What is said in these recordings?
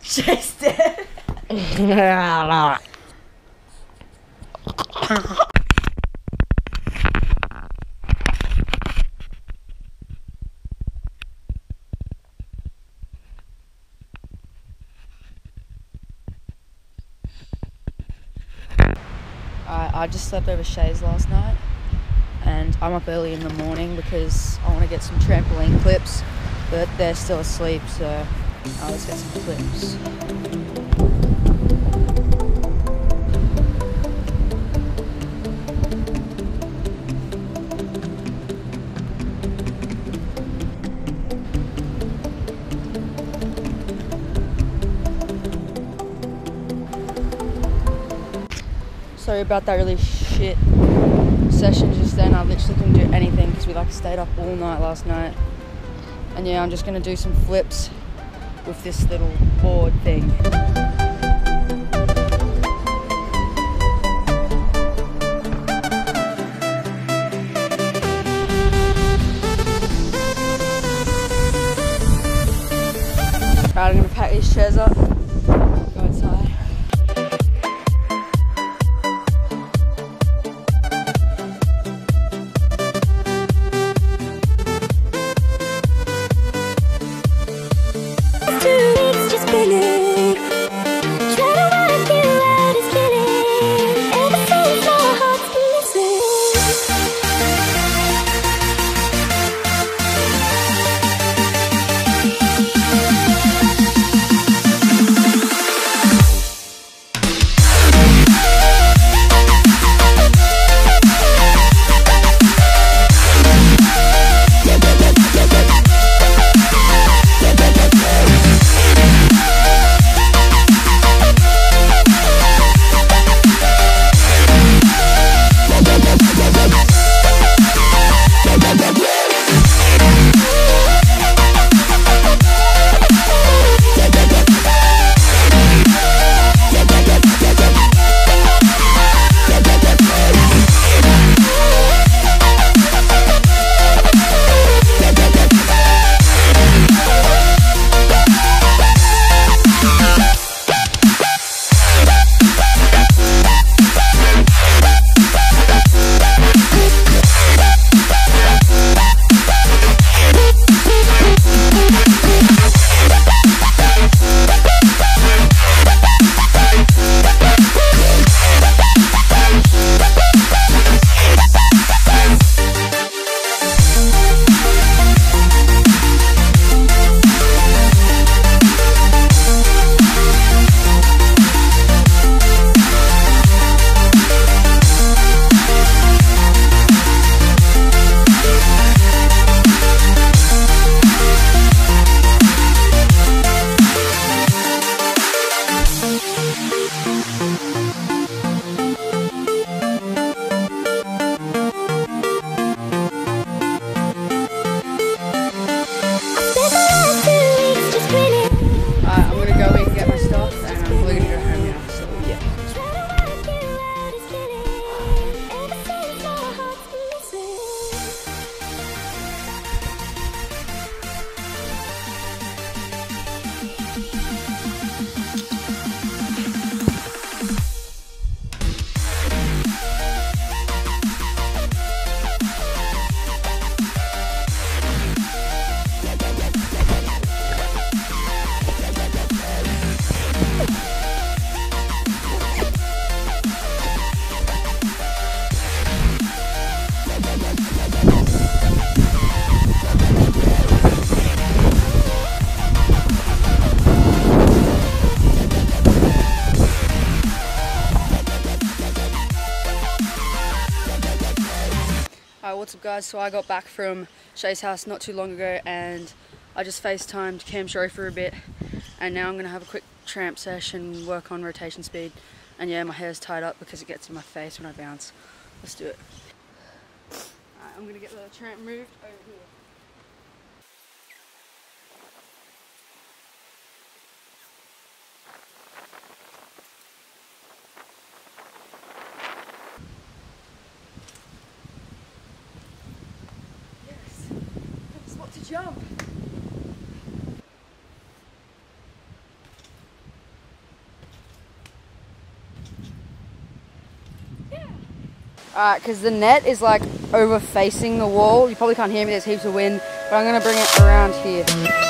Shay's dead. I just slept over Shays last night, and I'm up early in the morning because I want to get some trampoline clips, but they're still asleep, so let's get some clips. Sorry about that really shit session just then. I literally couldn't do anything because we stayed up all night last night. And yeah, I'm just gonna do some flips with this little board thing. Alright, I'm gonna pack these chairs up, go outside. What's up guys, so I got back from Shay's house not too long ago and I just FaceTimed Cam Show for a bit, and now I'm going to have a quick tramp session, work on rotation speed, and yeah, my hair's tied up because it gets in my face when I bounce. Let's do it. Alright, I'm going to get the tramp moved over here. To jump. Alright, because the net is like over facing the wall. You probably can't hear me, there's heaps of wind, but I'm going to bring it around here.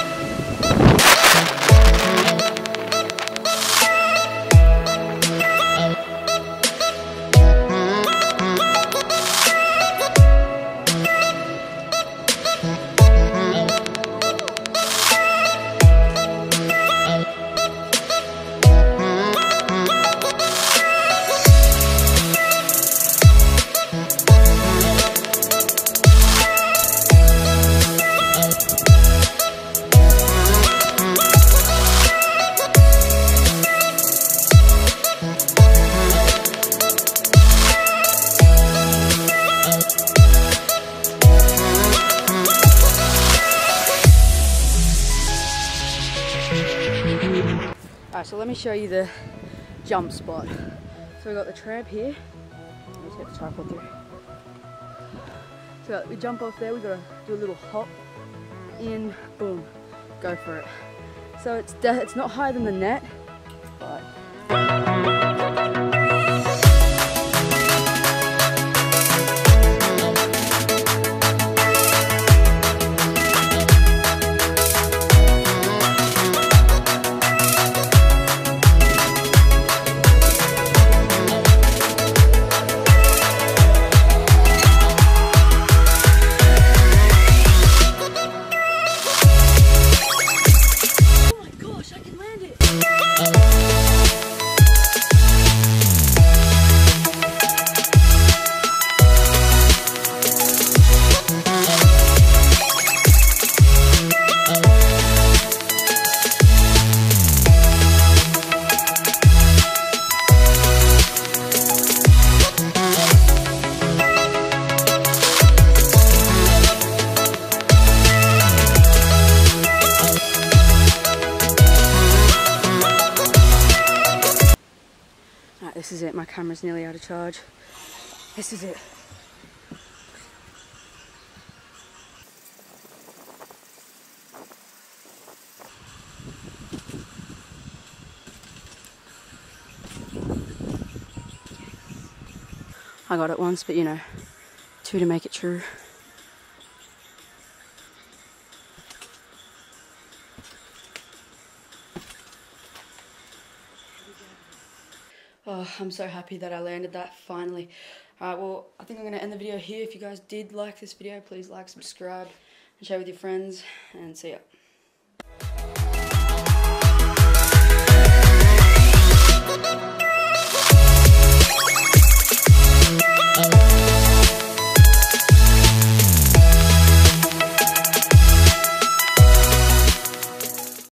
Alright, so let me show you the jump spot. So we got the tramp here. Let's get the tripod through. So we jump off there, we gotta do a little hop, in, boom, go for it. So it's not higher than the net, but this is it, my camera's nearly out of charge. This is it. I got it once, but you know, 2 to make it true. Oh, I'm so happy that I landed that finally. Alright, well, I think I'm going to end the video here. If you guys did like this video, please like, subscribe, and share with your friends, and see ya.